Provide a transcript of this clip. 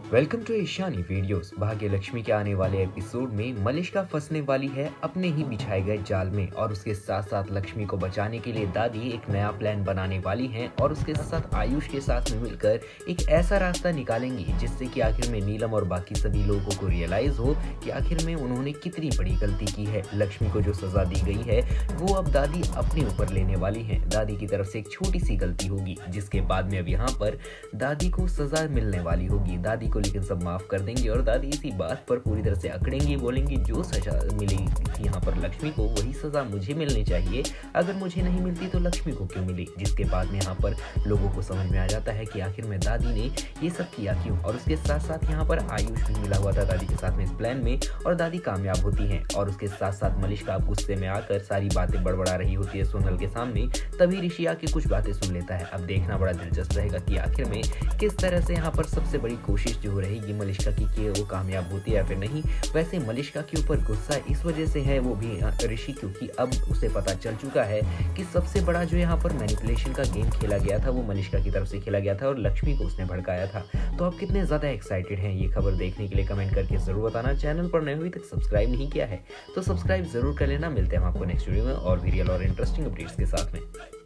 Welcome to Ishani videos. भाग्य लक्ष्मी के आने वाले एपिसोड में मलिष्का फंसने वाली है अपने ही बिछाए गए जाल में और उसके साथ साथ लक्ष्मी को बचाने के लिए दादी एक नया प्लान बनाने वाली हैं और उसके साथ आयुष के साथ में मिलकर एक ऐसा रास्ता निकालेंगी जिससे कि आखिर में नीलम और बाकी सभी लोगों को रियलाइज हो कि आखिर में उन्होंने कितनी बड़ी गलती की है। लक्ष्मी को जो सजा दी गई है वो अब दादी अपने ऊपर लेने वाली है। दादी की तरफ से एक छोटी सी गलती होगी जिसके बाद में अब यहाँ पर दादी को सजा मिलने वाली होगी। दादी को लेकिन सब माफ कर देंगे और दादी इसी बात पर पूरी तरह से अकड़ेंगी, बोलेंगी जो सजा मिली थी यहाँ पर लक्ष्मी को वही सजा मुझे मिलनी चाहिए, अगर मुझे नहीं मिलती तो लक्ष्मी को क्यों मिली। जिसके बाद में यहाँ पर लोगों को समझ में आ जाता है कि आखिर में दादी ने ये सब किया क्यों। और उसके साथ साथ यहाँ पर आयुष भी मिला हुआ था दादी के साथ में इस प्लान में और दादी कामयाब होती है। और उसके साथ साथ मलिष्का गुस्से में आकर सारी बातें बड़बड़ा रही होती है सोनल के सामने, तभी ऋषि आके कुछ बातें सुन लेता है। अब देखना बड़ा दिलचस्प रहेगा कि आखिर में किस तरह से यहाँ पर सबसे बड़ी कोशिश जो रहेगी मलिष्का की कि वो कामयाब होती है या फिर नहीं। वैसे मलिष्का के ऊपर गुस्सा इस वजह से है वो भी ऋषि, क्योंकि अब उसे पता चल चुका है कि सबसे बड़ा जो यहाँ पर मैनिपुलेशन का गेम खेला गया था वो मलिष्का की तरफ से खेला गया था और लक्ष्मी को उसने भड़काया था। तो आप कितने ज्यादा एक्साइटेड हैं ये खबर देखने के लिए कमेंट करके जरूर बताना। चैनल पर नए हुई तक सब्सक्राइब नहीं किया है तो सब्सक्राइब जरूर कर लेना। मिलते हैं आपको नेक्स्ट वीडियो में और भी रियल और इंटरेस्टिंग अपडेट्स के साथ में।